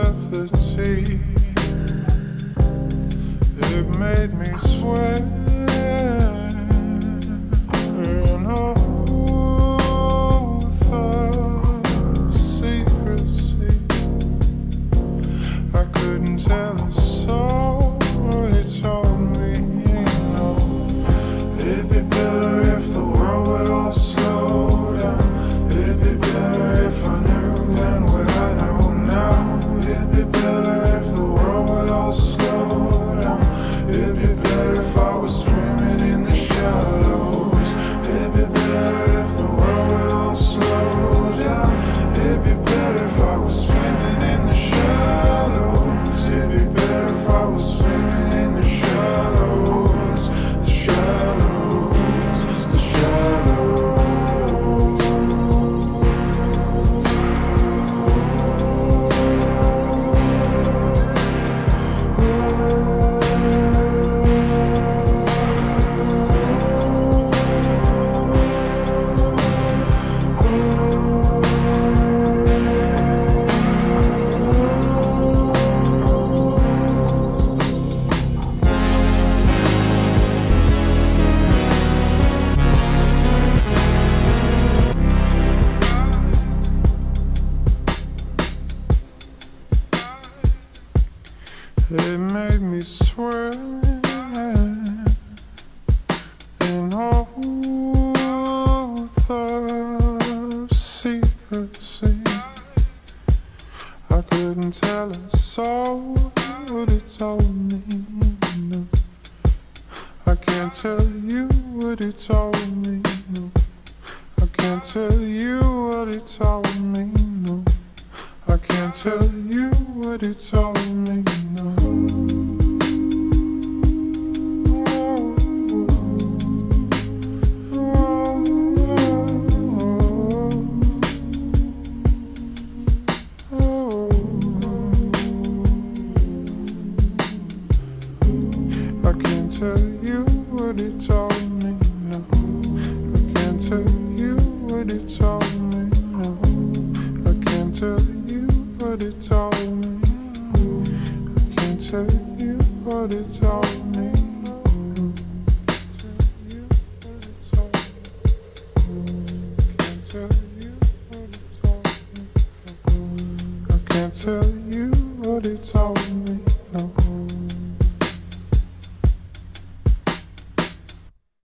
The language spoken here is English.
of the tea. It made me sweat. And oath of secrecy. I couldn't tell a soul. It told me, no. It'd be better if the world would all slow down. It'd be better if I knew then what I know now. It'd be better if the world would all slow down. It'd be better if I was swimming in the shallows. It'd be better if the world would all slow down. It'd be better if I was swimming in the shallows. It'd be better if I was swimming in the shallows. The shallows, the shallows. It made me swear an oath of secrecy. I couldn't tell a soul what it told me, no. I can't tell you what it told me, no. I can't tell you what it told me, no. I can't tell you what it told me, no. I can't tell you what it told me, no. I can't tell you what it told me, no. I can't tell you what it told me. I can't tell you what it told me. I can't tell